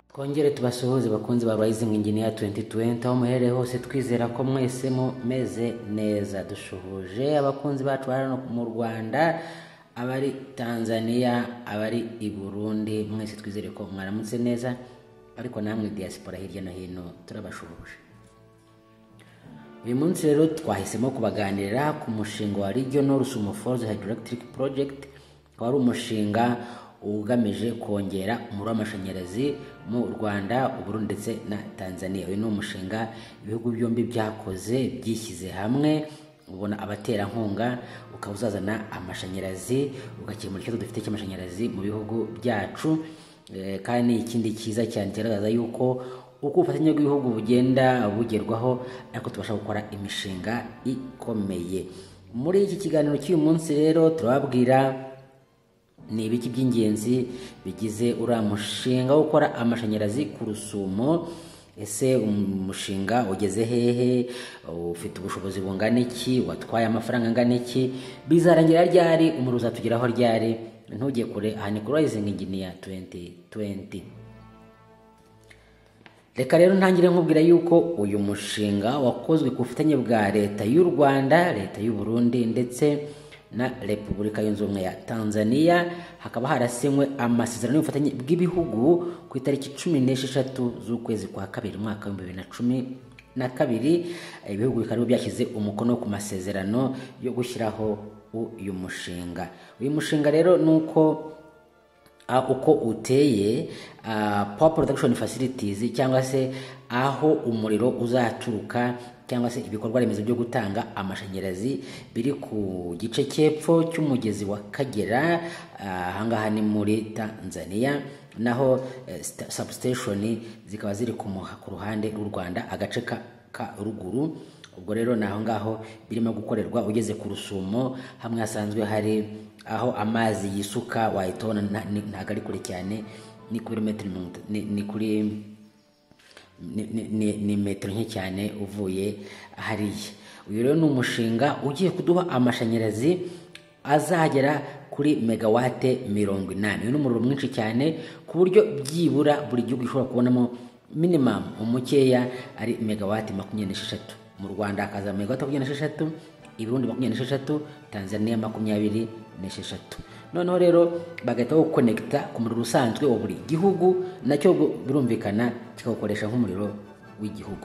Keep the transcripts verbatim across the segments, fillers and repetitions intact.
Kongere tubasuhuze bakunzi ba Rising Engineer twenty twenty aho muherere hose, twizera ko mwese mumeze neza. Dushuhuje abakunzi bacu hano mu Rwanda, abari Tanzania, abari i Burundi, mwese twizere ko mwaramutse neza, ariko namwe diaspora hirya no hino turabashuhuje. Uyu munsi rero twahisemo kubaganirira ku mushinga wa Regional Rusumo Falls Hydroelectric Project, wari umushinga ugamije kongera umuriro w'amashanyarazi mu Rwanda, Uburundi ndetse na Tanzania. Uyu ni umushinga ibihugu byombi byakoze byishyize hamwe, ubona abaterankunga ukaba uzazana amashanyarazi ugakemura ikibazo dufite cy'amashanyarazi mu bihugu byacu. E, kandi ikindi cyiza cyane kigaragaza yuko uko ubufatanye bw'ibihugu bugenda bugerwaho, ariko tubasha gukora imishinga ikomeye. Muri iki kiganiro cy'uyu munsi rero turababwira ni ibiki by'ingenzi bigize uriya mushinga wo gukora amashanyarazi ku Rusumo. Ese umushinga ugeze hehe? Ufite ubushobozi bungana iki? Watwaye amafaranga angana iki? Bizarangira ryari? Umuriro uzatugeraho ryari? Ntujye kure, aha ni kuri Rising Engineer twenty twenty. Reka rero ntangire nkubwira yuko uyu mushinga wakozwe ku bufatanye bwa Leta y'u Rwanda, Leta y'u Burundi ndetse na Repubulika Yunze Ubumwe ya Tanzania. Hakaba harasinywe amasezerano y'ubufatanye bw'ibihugu ku itariki cumi n'esheshatu z'ukwezi kwa kabiri mwaka wa bibiri na cumi na kabiri. Ibihugu bikaba byashyize umukono ku masezerano yo gushyiraho uyu mushinga. Uyu mushinga rero nuko Uh, uko uteye, uh, power production facilities cyangwa se aho umuriro uzaturuka cyangwa se ibikorwa remezo byo gutanga amashanyarazi biri ku gice cyepfo cy'umugezi wa Kagera, ahangaha uh, ni muri Tanzania, naho uh, substation zikaba ziri ku ruhande rw'u Rwanda, agace ka, ka ruguru. Ubwo rero naho ngaho birimo gukorerwa. Ugeze ku Rusumo, hamwe hasanzwe hari aho amazi yisuka, wahitona ntago ari kure cyane, ni kuri metero ni, ni kuri ni, ni, ni metero nke cyane uvuye hariya. Uyu rero ni umushinga ugiye kuduha amashanyarazi azagera kuri megawate mirongo inani. Uyu ni umuriro mwinshi cyane ku buryo byibura buri gihugu gishobora kubonamo minimum umukeya ari megawate makumyabiri n'esheshatu. Mu Rwanda hakaza megawate makumyabiri n'esheshatu, i Burundi makumyabiri n'esheshatu, Tanzania makumyabiri n'esheshatu. Noneho rero bagahita bawukonekita ku muriro usanzwe wa buri gihugu, nacyo birumvikana kikawukoresha nk'umuriro w'igihugu.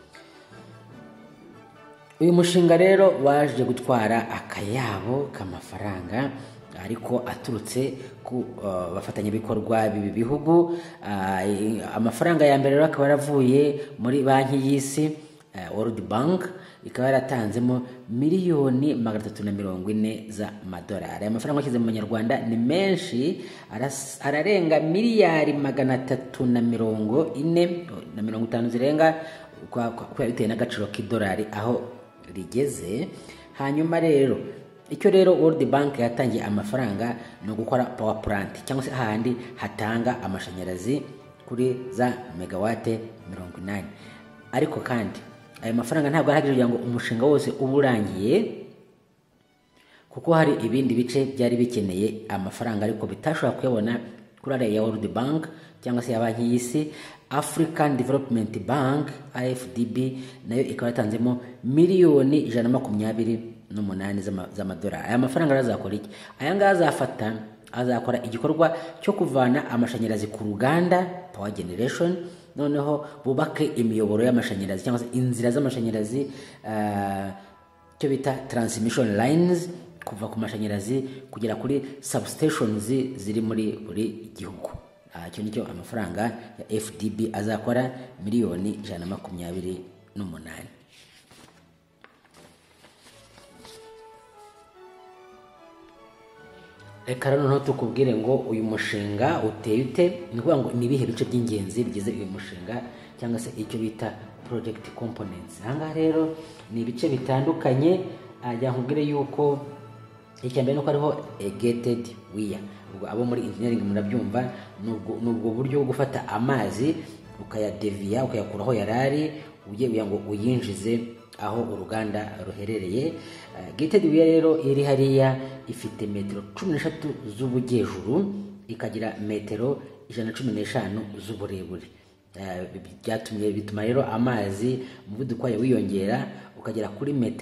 Uyu mushinga rero waje gutwara akayabo k'amafaranga, ariko aturutse ku uh, bafatanyabikorwa b'ibi bihugu. Uh, amafaranga ya mbere rero akaba yaravuye muri banki y'isi, Uh, World Bank, ikaba yaratanzemo miliyoni magana atatu na mirongo ine z'amadolari. Aya mafaranga ashyize mu Manyarwanda ni menshi, ararenga miliyari magana atatu na mirongo ine na mirongo itanu zirenga, kwa bitewe n'agaciro k'idolari aho rigeze. Hanyuma rero icyo rero World Bank yatangiye amafaranga no gukora power plant, cyangwa se ahandi hatanga amashanyarazi kuri za megawate mirongo inani. Ariko kandi ayo mafaranga ntabwo ahagije kugira ngo umushinga wose uburangiye, kuko hari ibindi bice byari bikeneye amafaranga ariko bitashobora kuyabona kuri ariya ya World Bank cyangwa se ya banki y'isi. African Development Bank A F D B nayo ikaba yatanzemo miliyoni ijana na makumyabiri n'umunani z'amadolari. Aya mafaranga azakora iki? Aya ngaya azafata, azakora igikorwa cyo kuvana amashanyarazi ku ruganda, power generation, noneho bubake imiyoboro y'amashanyarazi cyangwa se inzira z'amashanyarazi, uh, cyo bita transmission lines, kuva ku mashanyarazi kugera kuri substations ziri muri buri gihugu. Icyo uh, nicyo amafaranga ya F D B azakora, miliyoni ijana na makumyabiri n'umunani. Reka rero noneho tukubwire ngo uyu mushinga uteye ute. Ni ukuvuga ngo ni ibihe bice by'ingenzi bigize uyu mushinga, cyangwa se icyo bita project components. Ahangaha rero ni ibice bitandukanye. Ajya nkubwire yuko icya mbere nuko ariho a gated wire. Ubwo abo muri engineering murabyumva, nubwo buryo bwo gufata amazi ukayadevia ukayakuraho yarari, ugiye kugira ngo uyinjize aho uruganda ruherereye. Uh, gated wire rero iri hariya ifite metero cumi n'eshatu z'ubujyejuru, ikagira metero ijana na cumi n'eshanu z'uburebure. Byatumye bituma rero amazi umuvuduko wayo wiyongera ukagera kuri metero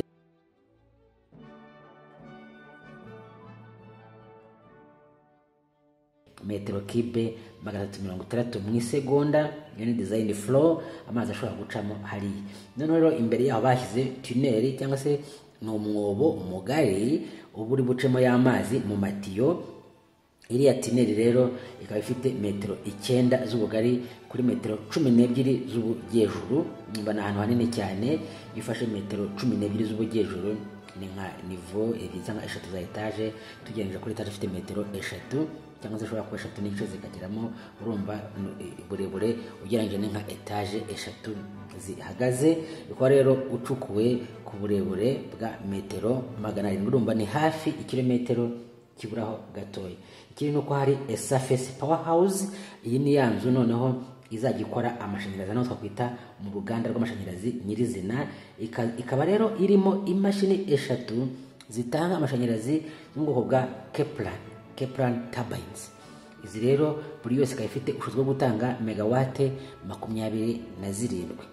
metero kibe magana atatu mirongo itandatu mu isegonda. Iyo ni design flow amazi ashobora gucamo hariya. Noneho rero imbere yaho bashyize tunnel cyangwa se ni umwobo mugari uba uri bucemo y'amazi mu matiyo. Iriya tunnel rero ikaba ifite metero icyenda z'ubugari kuri metero cumi n'ebyiri z'ubujyejuru. Nimba ni ahantu hanini cyane, ifashe metero cumi n'ebyiri z'ubujyejuru ni nka nivo ebyiri cyangwa eshatu za etaje. Tugereranije kuri etaje ifite metero eshatu cyangwa se ishobora kuba eshatu n'igice zikageramo, urumva uburebure ugereranyije ni nka etaje eshatu zihagaze. Bikaba rero ucukuwe ku burebure bwa metero magana arindwi, urumva ni hafi ikilometero kiburaho gatoya. Ikindi nuko hari a surface power house. Iyi ni ya nzu noneho izajya ikora amashanyarazi, naho twakwita mu ruganda rw'amashanyarazi nyirizina. Ikaba rero irimo imashini eshatu zitanga amashanyarazi mu bwoko bwa Kepler Kepler turbines. Izi rero buri yose ikaba ifite ubushobozi bwo gutanga megawate makumyabiri na zirindwi.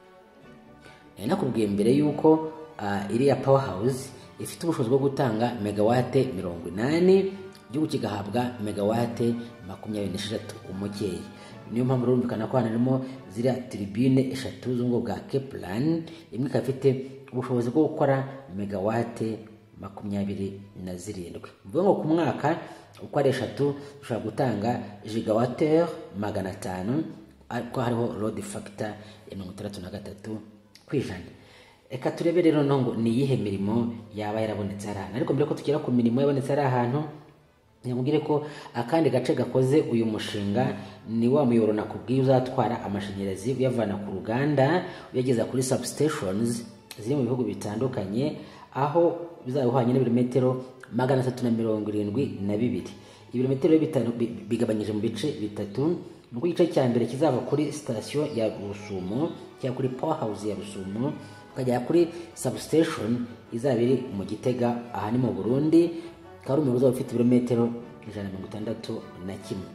Nari nakubwiye mbere yuko uh, iriya power house ifite ubushobozi bwo gutanga megawate mirongo inani, igihugu kigahabwa megawate makumyabiri n'eshatu umukeyi. Niyo mpamvu rumvikana ko harimo ziriya tribune eshatu z'ubwo bwa Kepler. Imwe ikaba ifite ubushobozi bwo gukora megawate makumyabiri na zirindwi. Mvuga ngo ku mwaka uko ari eshatu ushobora gutanga gigawatt magana atanu, ariko hariho load factor ya mirongo itandatu na gatatu ku ijana. Eka turebe rero ngo ni iyihe mirimo yaba yarabonetse ari ahantu. Ariko mbere ko tugera ku mirimo yabonetse ari ahantu, nyamubwire ko akandi gace gakoze uyu mushinga ni wa muyoboro nakubwiye uzatwara amashanyarazi uyavana ku ruganda uyageza kuri substations ziri mu bihugu bitandukanye, aho bizaba bihwanye n'ibirometero magana atatu na mirongo irindwi na bibiri. Ibirometero bitanu bigabanyije mu bice bitatu. Nuko igice cya mbere kizava kuri station ya Rusumo cyangwa kuri power house ya Rusumo, ukajya kuri substation izaba iri mu Gitega, aha ni mu Burundi. Kandi umuyoboro uzaba ufite ibirometero ijana na mirongo itandatu na kimwe.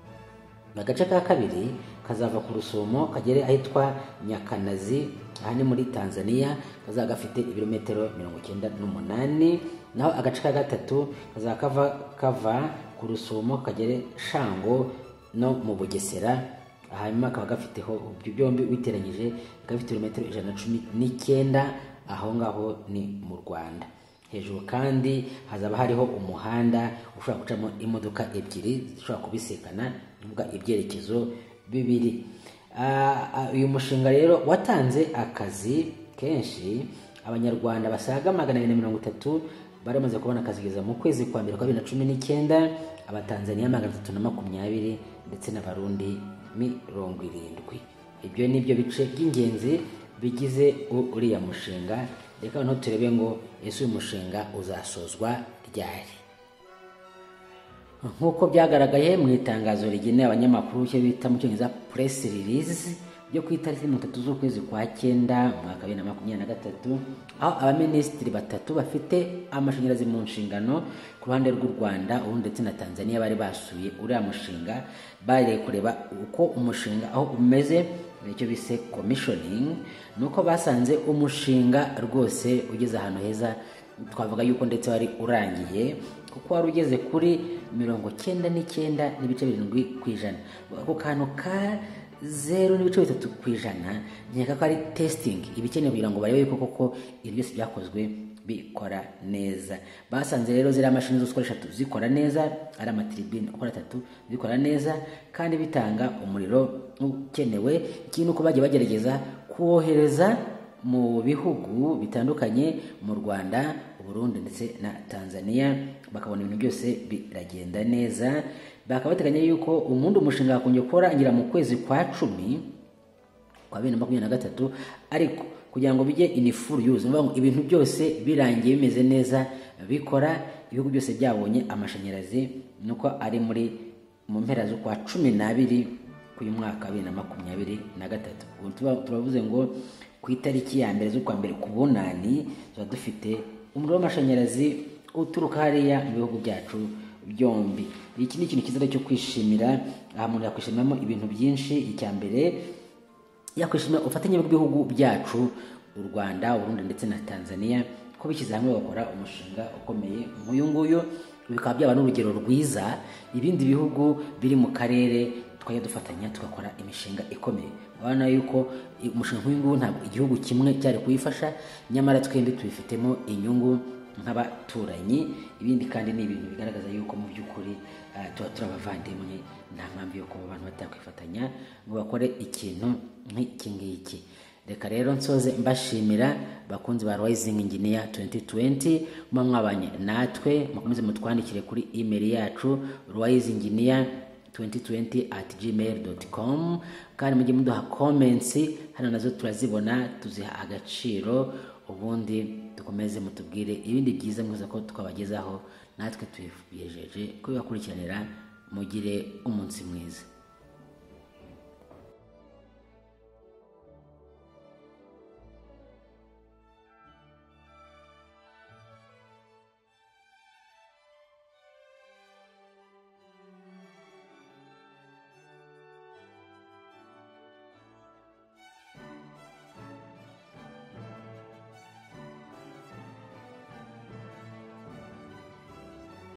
Agace ka kabiri kazava ku Rusumo kagere ahitwa Nyakanazi, aha ni muri Tanzania, kazaba gafite ibirometero mirongo icyenda n'umunani. Naho agace ka gatatu kazaba kava kava ku Rusumo kagere Shango no mu Bugesera, hanyuma kaba gafiteho ibyo byombi witeranyije gafite ibirometero ijana na cumi n'icyenda. Aho ngaho ni mu Rwanda. Hejuru kandi hazaba hariho umuhanda ushobora gucamo imodoka ebyiri zishobora kubisekana, nuvuga ibyerekezo bibiri. Uyu mushinga rero watanze akazi kenshi. Abanyarwanda basaga magana abiri na mirongo itatu baramaze kubona akazi kugeza mu kwezi kwa mbere kwa bibiri na cumi n'icyenda, Abatanzaniya magana atatu na makumyabiri ndetse n'Abarundi mirongo irindwi. Ibyo ni byo bice by'ingenzi bigize uriya mushinga. Reka noneho turebe ngo ese uyu mushinga uzasozwa ryari. Nk'uko byagaragaye mu itangazo rigenewe abanyamakuru cyo bita mu Cyongereza press release byo ku itariki mirongo itatu z'ukwezi kwa cyenda umwaka wa bibiri na makumyabiri na gatatu, aho abaminisitiri batatu bafite amashanyarazi mu nshingano ku ruhande rw'u Rwanda, Uburundi ndetse na Tanzania bari basuye uriya mushinga, bari kureba uko umushinga aho umeze, nicyo bise commissioning. Nuko basanze umushinga rwose ugeze ahantu heza, twavuga yuko ndetse wari urangiye, kuko wari ugeze kuri mirongo cyenda n'icyenda n'ibice birindwi ku ijana. Ako kantu ka zero n'ibice bitatu ku ijana nkeka ko ari testing ibikenewe kugira ngo barebe yuko koko ibyo byose byakozwe bikora neza. Basanze rero ziriya mashini zose uko eshatu zikora neza, ari amatribune uko atatu zikora neza kandi bitanga umuriro ukenewe. Ikintu uko bagiye bagerageza kuwohereza mu bihugu bitandukanye, mu Rwanda, Burundi ndetse na Tanzania, bakabona ibintu byose biragenda neza. Bakaba bateganya yuko umundi umushinga wakongera kurangira mu kwezi kwa cumi kwa bibiri na makumyabiri na gatatu, ariko kugira ngo bijye in full use, ngo ibintu byose birangiye bimeze neza bikora, ibihugu byose byabonye amashanyarazi, nuko ari muri mu mpera zo kwa cumi n'abiri k'uyu mwaka wa bibiri na makumyabiri na gatatu. Turavuze ngo ku itariki ya mbere z'ukwa mbere ku bunani tuba dufite umuriro w'amashanyarazi uturuka hariya mu bihugu byacu byombi. Iki ni ikintu cyiza cyo kwishimira, aha umuntu yakwishimiramo ibintu byinshi. Icya mbere yakwishimira ubufatanye bw'ibihugu byacu, u Rwanda, u Burundi ndetse na Tanzania, ko bishyize hamwe bakora umushinga ukomeye nk'uyu nguyu. Bikaba byaba n'urugero rwiza ibindi bihugu biri mu karere twajya dufatanya tugakora imishinga ikomeye. Urabona yuko umushinga nk'uyu nguyu ntabwo igihugu kimwe cyari kuyifasha, nyamara twembi tubifitemo inyungu nk'abaturanyi. Ibindi kandi ni ibintu bigaragaza yuko mu by'ukuri uh, tuba turi abavandimwe, nta mpamvu yo kuba abantu batakwifatanya ngo bakore ikintu nk'iki ngiki. Reka rero nsoze mbashimira bakunzi ba Rising Engineer twenty twenty, muba mwabanye natwe, mukomeze mutwandikire kuri email yacu risingengineer twenty twenty at gmail dot com, kandi mujye muduha comments hano, nazo turazibona tuziha agaciro, ubundi dukomeze mutubwire ibindi byiza mwiza ko twabagezaho, natwe tubijeje ko bibakurikiranira. Mugire umunsi mwiza.